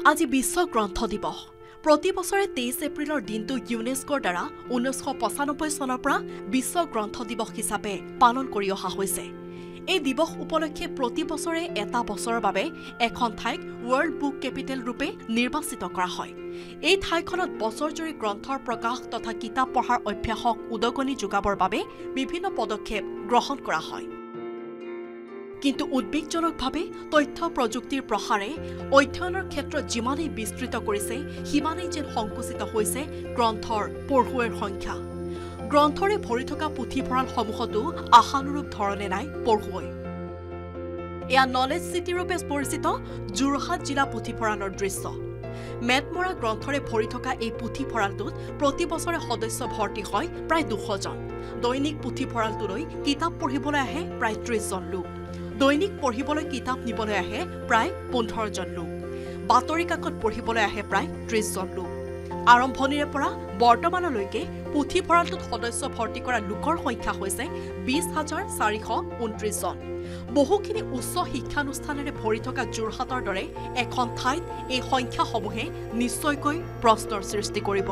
আজি বিশ্ব গ্ৰন্থ দিৱস। প্ৰতি বছৰে 23 এপ্ৰিলৰ দিনটো ইউনেস্কোৰ দ্বাৰা 1995 চনৰ পৰা বিশ্ব গ্ৰন্থ দিৱস হিচাপে পালন কৰি অহা হৈছে। এই দিৱস উপলক্ষে প্ৰতি বছৰে এটা বছৰৰ বাবে এখন ঠাইক ৱৰ্ল্ড বুক কেপিটেল ৰূপে নিৰ্বাচিত কৰা হয়। এই ঠাইখনত বছৰজুৰি গ্ৰন্থৰ প্ৰকাশ তথা কিতাপ পঢ়াৰ অভ্যাসক উদগনি যোগাবৰ বাবে বিভিন্ন পদক্ষেপ গ্ৰহণ কৰা হয়। কিন্তু উদ্বেগজনকভাৱে তথ্য প্ৰযুক্তিৰ প্ৰসাৰে অধ্যয়নৰ ক্ষেত্ৰত যিমানেই বিস্তৃত কৰিছে সিমানেই যেন সংকুচিত হৈছে গ্ৰন্থৰ পঢ়ুৱৈৰ সংখ্যা। গ্ৰন্থৰে ভৰি থকা পুথিভঁৰালসমূহতো আশানুৰূপ ধৰণে নাই পঢ়ুৱৈ। এয়া নলেজ চিটি ৰূপে পৰিচিত যোৰহাট জিলা পুথিভঁৰালৰ দৃশ্য। মেটমৰা গ্ৰন্থৰে ভৰি থকা এই পুথিভঁৰালটোত প্ৰতি বছৰে সদস্য ভৰ্তি হয় প্ৰায় 200 জন। দৈনিক পুথিভঁৰালটোলৈ কিতাপ পঢ়িবলৈ আহে প্ৰায় 30 জন লোক। দৈনিক পঢ়িবলৈ কিতাপ নিবলৈ আহে প্ৰায় 15 জন লোক। বাতৰি কাকত পঢ়িবলৈ আহে প্ৰায় 30 জন লোক। আৰম্ভণিৰে পৰা বৰ্তমানলৈকে পুথিভঁৰালটোত সদস্য ভৰ্তি কৰা লোকৰ সংখ্যা হৈছে 20,429 জন। বহুখিনি উচ্চ শিক্ষানুষ্ঠানেৰে ভৰি থকা যোৰহাটৰ দৰে এখন ঠাইত এই সংখ্যাসমূহে নিশ্চয়কৈ প্ৰশ্নৰ সৃষ্টি কৰিব।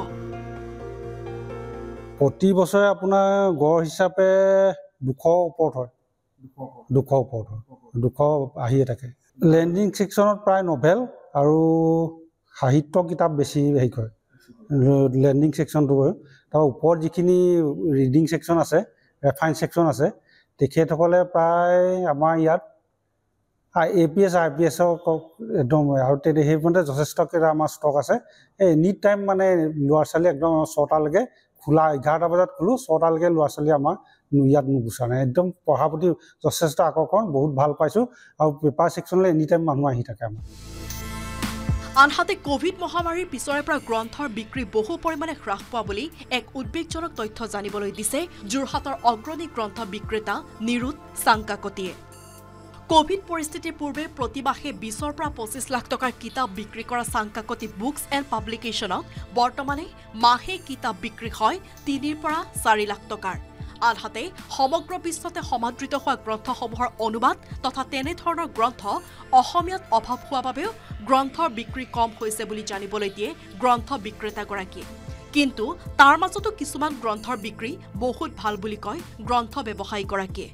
প্ৰতি বছৰে আপোনাৰ গড় হিচাপে 200 ওপৰত হয়। 200 ওপৰত হয়, 200 আহিয়ে থাকে। লেণ্ডিং ছেকশ্যনত প্ৰায় নভেল আৰু সাহিত্য কিতাপ বেছি হেৰি কৰে। লেণ্ডিং ছেকশ্যনটো তাৰ ওপৰত যিখিনি ৰিডিং ছেকশ্যন আছে, ৰেফাৰেঞ্চ ছেকশ্যন আছে, তেখেতসকলে প্ৰায় আমাৰ ইয়াত APS IPS একদম আৰু সেইমতে যথেষ্টকেইটা আমাৰ ষ্টক আছে। এনি টাইম মানে ল'ৰা ছোৱালী একদম 6টালৈকে খোলা, 11টা বজাত খোলো, 6টালৈকে ল'ৰা ছোৱালী আমাৰ ইয়াত নুগুচা নাই। একদম পঢ়াৰ প্ৰতি যথেষ্ট আকৰ্ষণ, বহুত ভাল পাইছোঁ। আৰু পেপাৰ ছেকশ্যনলৈ এনি টাইম মানুহ আহি থাকে আমাৰ। আনহাতে কোভিড মহামাৰীৰ পিছৰে পৰা গ্ৰন্থৰ বিক্ৰী বহু পৰিমাণে হ্ৰাস পোৱা বুলি এক উদ্বেগজনক তথ্য জানিবলৈ দিছে যোৰহাটৰ অগ্ৰণী গ্ৰন্থ বিক্ৰেতা নিৰুত চাংকাকতিয়ে। কোভিড পৰিস্থিতিৰ পূৰ্বে প্ৰতিমাহে 20 পৰা 25 লাখ টকাৰ কিতাপ বিক্ৰী কৰা চাংকাকতি বুকছ এণ্ড পাব্লিকেশ্যনত বৰ্তমানে মাহে কিতাপ বিক্ৰী হয় 3 পৰা 4 লাখ টকাৰ। আনহাতে সমগ্ৰ বিশ্বতে সমাদৃত হোৱা গ্ৰন্থসমূহৰ অনুবাদ তথা তেনেধৰণৰ গ্ৰন্থ অসমীয়াত অভাৱ হোৱা বাবেও গ্ৰন্থৰ বিক্ৰী কম হৈছে বুলি জানিবলৈ দিয়ে গ্ৰন্থ বিক্ৰেতাগৰাকীয়ে। কিন্তু তাৰ মাজতো কিছুমান গ্ৰন্থৰ বিক্ৰী বহুত ভাল বুলি কয় গ্ৰন্থ ব্যৱসায়ীগৰাকীয়ে।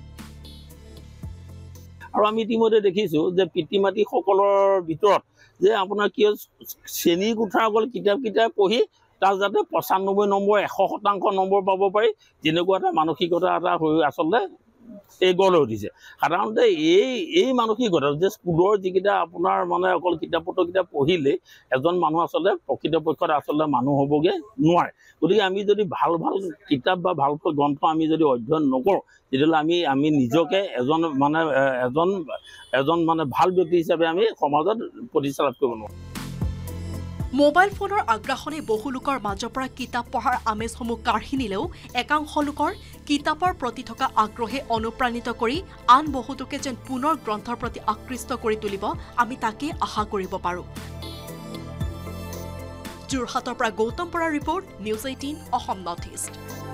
আৰু আমি ইতিমধ্যে দেখিছোঁ যে পিতৃ মাতৃসকলৰ ভিতৰত যে আপোনাৰ কি শ্ৰেণী কোঠাৰ অকল কিতাপ পঢ়ি তাত যাতে 95 নম্বৰ 100% নম্বৰ পাব পাৰি, তেনেকুৱা এটা মানসিকতা এটা আচলতে এই গঢ় লৈ উঠিছে। সাধাৰণতে এই মানসিকতা যে স্কুলৰ যিকেইটা আপোনাৰ মানে অকল কিতাপ পঢ়িলে এজন মানুহ আচলতে প্ৰকৃতপক্ষত আচলতে মানুহ হ'বগৈ নোৱাৰে। গতিকে আমি যদি ভাল কিতাপ বা ভাল গ্ৰন্থ আমি যদি অধ্যয়ন নকৰোঁ, তেতিয়াহ'লে আমি নিজকে এজন মানে ভাল ব্যক্তি হিচাপে আমি সমাজত প্ৰতিষ্ঠা লাভ কৰিব নোৱাৰোঁ। মোবাইল ফোনৰ আগ্ৰাসনে বহু লোকৰ মাজৰ পৰা কিতাপ পঢ়াৰ আমেজসমূহ কাঢ়ি নিলেও একাংশ লোকৰ কিতাপৰ প্ৰতি থকা আগ্ৰহে অনুপ্ৰাণিত কৰি আন বহুতোকে যেন পুনৰ গ্ৰন্থৰ প্ৰতি আকৃষ্ট কৰি তুলিব, আমি তাকে আশা কৰিব পাৰোঁ। যোৰহাটৰ পৰা গৌতম বৰাৰ report, news 18 Assam north east.